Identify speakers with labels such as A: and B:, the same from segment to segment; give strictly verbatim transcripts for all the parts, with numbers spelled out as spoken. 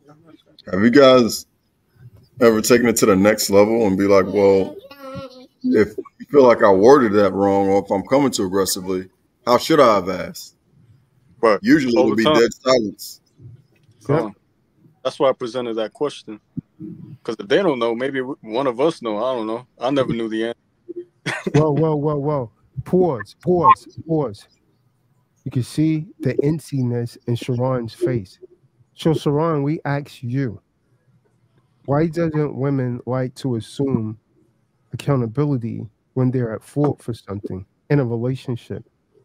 A: Have you guys ever taken it to the next level and be like, well, if you feel like I worded that wrong, or if I'm coming too aggressively, how should I have asked?
B: Right.
A: Usually it would be dead silence.
B: Uh, that's why I presented that question. Because if they don't know, maybe one of us know. I don't know. I never knew the answer.
C: Whoa, whoa, whoa, whoa. Pause, pause, pause. You can see the inciness in Sharon's face. So, Sharon, we ask you, why doesn't women like to assume accountability when they're at fault for something in a relationship?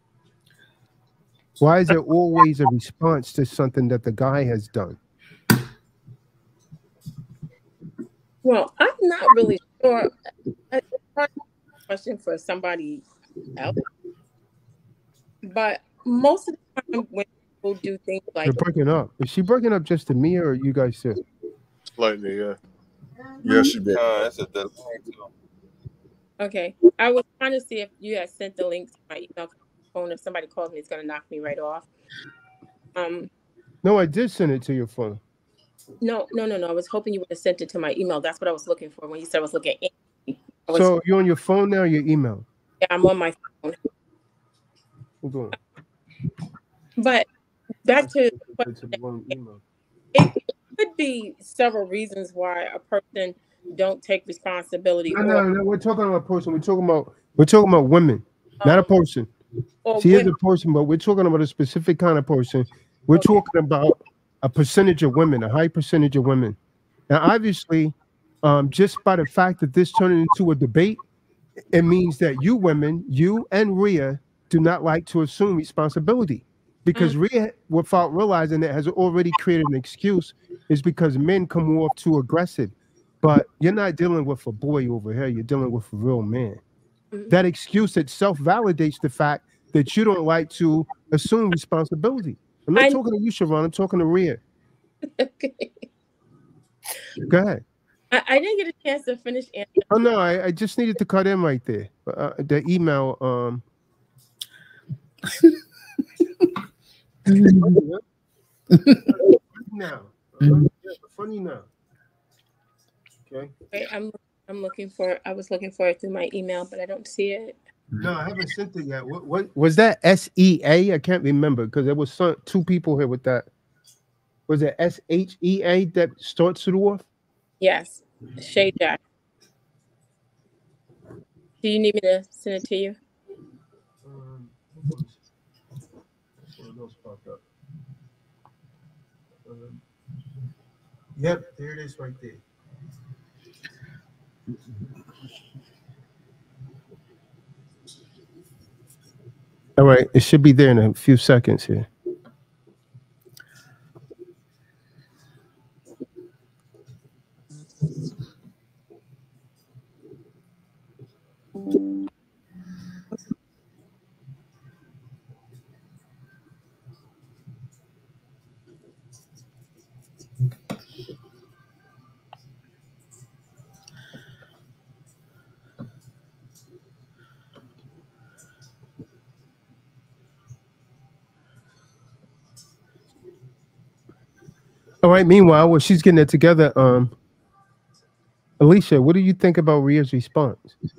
C: Why is there always a response to something that the guy has done?
D: Well, I'm not really sure. It's a question for somebody else. But most of the time when people do things like...
C: You're breaking up. Is she breaking up just to me or you guys too?
B: Slightly, yeah.
A: Yeah, she broke
E: Uh, that's a dead
D: Okay. I was trying to see if you had sent the link to my email phone. If somebody calls me, it's going to knock me right off. Um.
C: No, I did send it to your phone.
D: No, no, no, no. I was hoping you would have sent it to my email. That's what I was looking for when you said I was looking at it. Was,
C: so you're on your phone now or your email?
D: Yeah, I'm on my phone.
C: Hold on.
D: But back to the question, it could be several reasons why a person don't take responsibility.
C: No, no, no, we're talking about a person. We're talking about we're talking about women, um, not a person. She women. is a person, but we're talking about a specific kind of person. We're okay. talking about a percentage of women, a high percentage of women. Now, obviously, um, just by the fact that this turned into a debate, it means that you women, you and Rhea, do not like to assume responsibility. Because mm. Rhea, without realizing it, has already created an excuse, is because men come off too aggressive. But you're not dealing with a boy over here, you're dealing with a real man. Mm. That excuse itself validates the fact that you don't like to assume responsibility. I'm not I, talking to you, Sharon, I'm talking to Rhea.
D: Okay.
C: Go ahead.
D: I, I didn't get a chance to finish answering.
C: Oh, no, I, I just needed to cut in right there. Uh, the email. Um, now. Uh, funny now. Okay.
D: Wait, I'm I'm looking for I was looking for it through my email, but I don't see it.
C: No, I haven't sent it yet. What, what was that? S E A? I can't remember because there was some two people here with that. Was it S H E A that starts it off?
D: Yes, Shay Jack. Do you need me to send it to you? Um,
C: um, yep, there it is right there. All right, it should be there in a few seconds here. All right. Meanwhile, while she's getting it together, um, Alicia, what do you think about Rhea's response?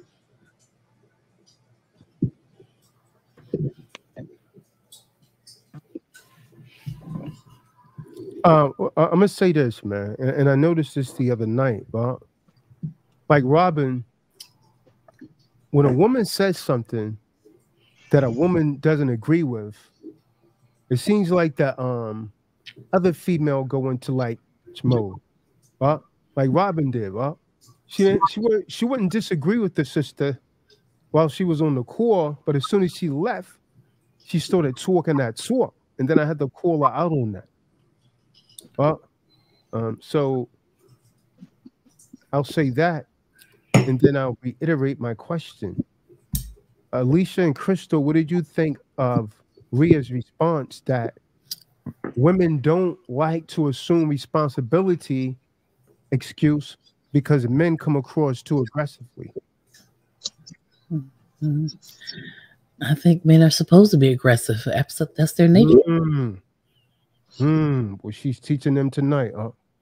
C: Uh, I'm gonna say this, man, and, and I noticed this the other night, but like Robin, when a woman says something that a woman doesn't agree with, it seems like that um other female go into like mode, right? Like Robin did, right? She she would she wouldn't disagree with the sister while she was on the call, but as soon as she left, she started talking that talk, and then I had to call her out on that. Well, um, so I'll say that, and then I'll reiterate my question. Alicia and Crystal, what did you think of Rhea's response that women don't like to assume responsibility excuse because men come across too aggressively?
F: Mm-hmm. I think men are supposed to be aggressive. That's their nature.
C: Mm. Mm. Well, she's teaching them tonight. Huh?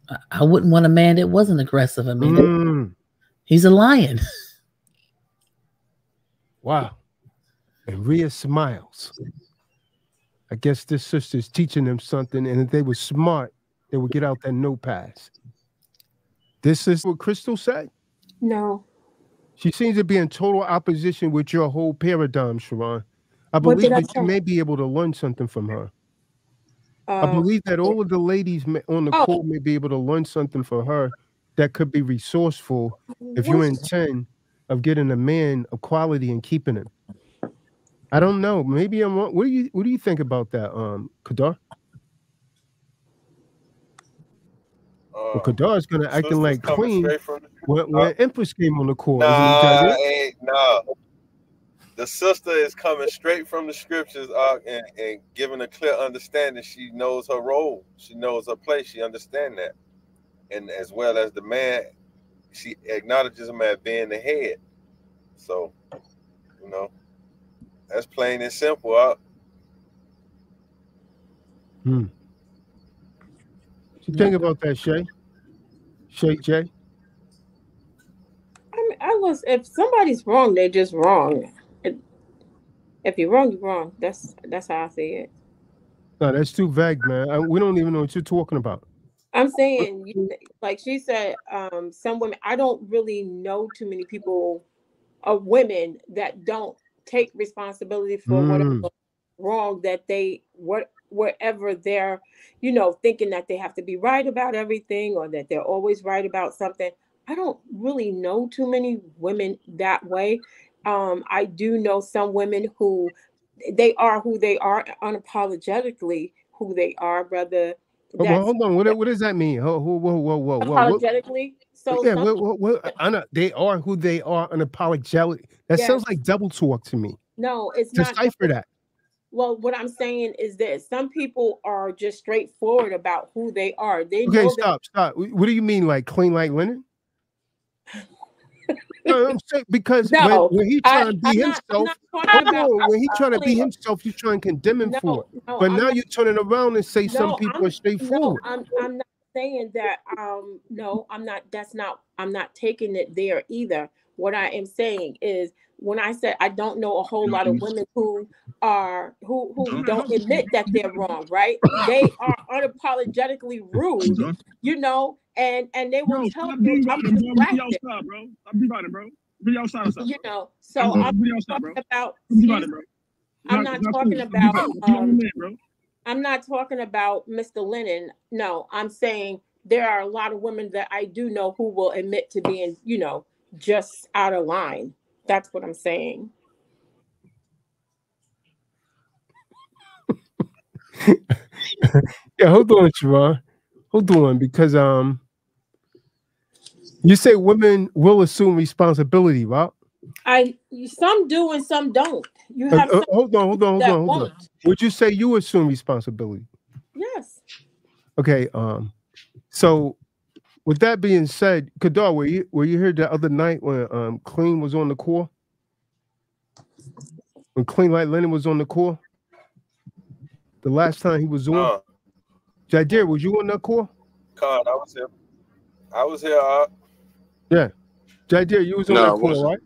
F: I wouldn't want a man that wasn't aggressive. I mean,
C: Mm.
F: he's a lion.
C: Wow. And Rhea smiles. I guess this sister's teaching them something, and if they were smart, they would get out that notepad. This is what Crystal said?
D: No.
C: She seems to be in total opposition with your whole paradigm, Sharon. I believe
D: I
C: that you may be able to learn something from her.
D: Uh,
C: I believe that all of the ladies on the
D: oh.
C: call may be able to learn something from her that could be resourceful if you intend of getting a man of quality and keeping him. I don't know. Maybe I'm wrong. What do you What do you think about that, um, Kadar?
E: Uh,
C: well, Kadar is going to acting like clean
E: from the,
C: when, when
E: uh,
C: Empress came on the call.
E: Nah, ain't, nah. The sister is coming straight from the scriptures uh, and, and giving a clear understanding. She knows her role. She knows her place. She understands that. And as well as the man, she acknowledges him as being the head. So, you know, that's plain and simple. Uh,
C: Hmm. What you think about that, Shay? Shay J?
D: I mean, I was, if somebody's wrong, they're just wrong. It, if you're wrong, you're wrong. That's that's how I see it.
C: No, that's too vague, man. I, we don't even know what you're talking about.
D: I'm saying, you, like she said, um, some women, I don't really know too many people, of women that don't take responsibility for
C: Mm.
D: whatever wrong that they, what, wherever they're, you know, thinking that they have to be right about everything or that they're always right about something. I don't really know too many women that way. Um, I do know some women who they are who they are unapologetically who they are, brother.
C: Oh, well, hold on. What, what does that mean? Whoa, whoa, whoa, whoa, whoa.
D: Apologetically. So
C: yeah,
D: some,
C: what, what, what, Anna, they are who they are unapologetic. That
D: yes.
C: sounds like double talk to me.
D: No, it's
C: Decipher
D: not.
C: Decipher that.
D: Well, what I'm saying is this: some people are just straightforward about who they are. They
C: okay,
D: know
C: stop, stop. What do you mean, like clean like linen? No, I'm saying because
D: no,
C: when, when he trying
D: I,
C: to be
D: I'm
C: himself,
D: not, I'm not
C: about, on, when he trying to be himself, you trying to condemn him
D: no,
C: for it.
D: No,
C: but
D: I'm
C: now
D: not,
C: you're turning around and say
D: no,
C: some people
D: I'm,
C: are straightforward.
D: No, I'm I'm not saying that. Um, no, I'm not. That's not. I'm not taking it there either. What I am saying is, when I said I don't know a whole lot of women who are who who don't admit that they're wrong, right? They are unapologetically rude, you know, and and they will tell you I'm distracted,
G: bro. bro. I'm divided, bro. Video outside,
D: you know. So I'm, I'm talking about. I'm not talking about. Um, I'm not talking about Mister Lennon. No, I'm saying there are a lot of women that I do know who will admit to being, you know, just out of line. That's what I'm saying.
C: Yeah, hold on, Sharon. Hold on, because um, you say women will assume responsibility, right?
D: I some do and some don't. You
C: Uh,
D: have
C: uh, hold on, hold on, hold on, hold
D: won't.
C: on. Would you say you assume responsibility?
D: Yes.
C: Okay. Um. So, with that being said, Kadar, were you were you here the other night when um Clean was on the call? When Clean Like Lennon was on the call? The last time he was on? Uh, Jadir, was you on that call?
E: God, I was here. I was here. Uh,
C: yeah. Jadir, you was on
B: no,
C: that call, right?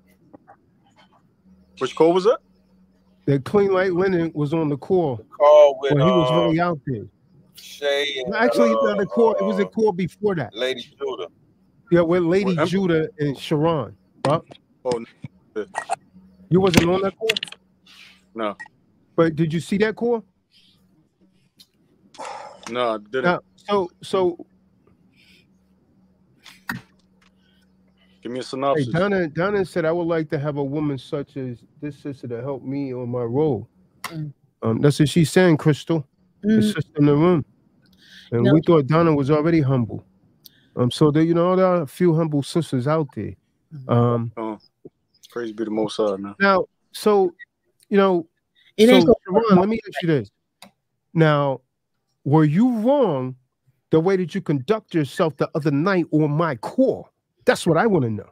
B: Which call was that?
C: That Clean Like Lennon was on the call.
E: The call with,
C: when he was
E: um,
C: really out there.
E: Shay and,
C: Actually,
E: uh,
C: the call, it was a
E: uh,
C: call before that.
E: Lady Judah.
C: Yeah, with Lady
B: Well,
C: Judah and Sharon. Huh?
B: Oh, no.
C: You wasn't on that call?
B: No.
C: But did you see that call?
B: No, I didn't.
C: Now, so, so.
B: Give me a synopsis.
C: Hey, Donna, Donna said, I would like to have a woman such as this sister to help me on my role. Mm. Um, that's what she's saying, Crystal. Mm. The sister in the room. And no. we thought Donna was already humble. Um, so there, you know, there are a few humble sisters out there. Um,
B: oh, praise be the Most High, man.
C: Now, so, you know, it so, Sharon, let me ask you this. Now, were you wrong the way that you conduct yourself the other night on my call? That's what I want to know.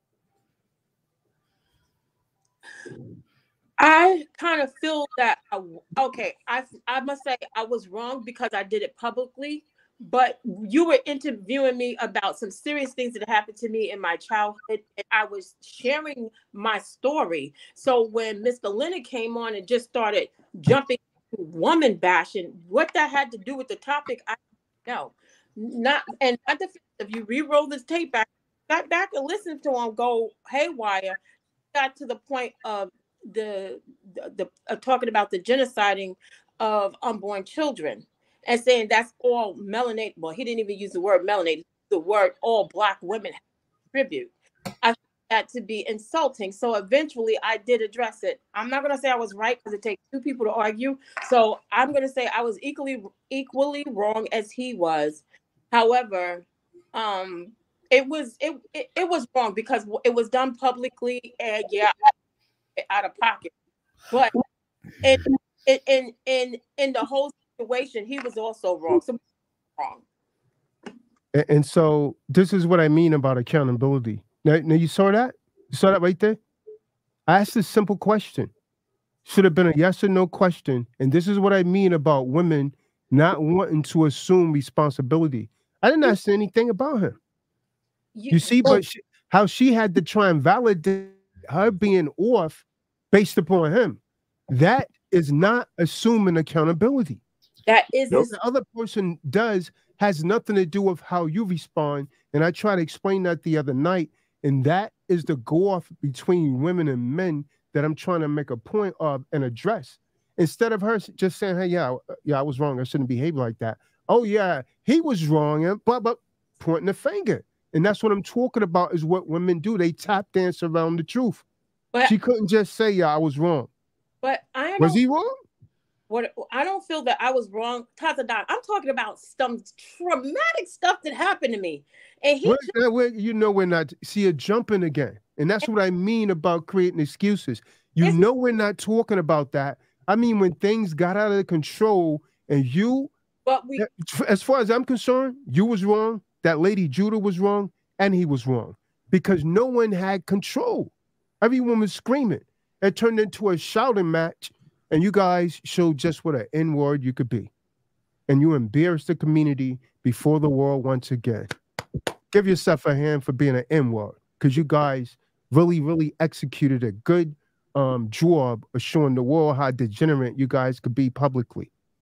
D: I kind of feel that, I, okay, I, I must say I was wrong because I did it publicly, but you were interviewing me about some serious things that happened to me in my childhood, and I was sharing my story. So when Mister Leonard came on and just started jumping woman bashing, what that had to do with the topic, I don't know. Not and not the, if you re-roll this tape back, got back and listened to him go haywire, got to the point of the the, the uh, talking about the genociding of unborn children and saying that's all melanated. Well, he didn't even use the word melanated, the word all black women contribute. I found that to be insulting. So eventually I did address it. I'm not going to say I was right because it takes two people to argue. So I'm going to say I was equally equally wrong as he was. However, um, it was it, it it was wrong because it was done publicly and yeah, out of pocket. But in in in in, in the whole situation, he was also wrong. So wrong.
C: And, and so this is what I mean about accountability. Now, now you saw that? You saw that right there? I asked this simple question. Should have been a yes or no question. And this is what I mean about women not wanting to assume responsibility. I didn't ask anything about him. You, you see, but she, how she had to try and validate her being off based upon him. That is not assuming accountability.
D: That is
C: what the other person does has nothing to do with how you respond. And I tried to explain that the other night. And that is the go off between women and men that I'm trying to make a point of and address. Instead of her just saying, hey, yeah, yeah, I was wrong. I shouldn't behave like that. Oh, yeah, he was wrong. And blah, blah, pointing the finger. And that's what I'm talking about is what women do. They tap dance around the truth. But she couldn't just say, yeah, I was wrong.
D: But I
C: was he wrong?
D: What I don't feel that I was wrong. Tazadan, I'm talking about some traumatic stuff that happened to me. And he
C: we're, we're, you know, we're not see you're jumping again. And that's what I mean about creating excuses. You know we're not talking about that. I mean, when things got out of control and you,
D: but we,
C: as far as I'm concerned, you was wrong. That lady Judah was wrong, and he was wrong because no one had control. Everyone was screaming. It turned into a shouting match, and you guys showed just what an N-word you could be. And you embarrassed the community before the world once again. Give yourself a hand for being an N-word because you guys really, really executed a good um, job of showing the world how degenerate you guys could be publicly.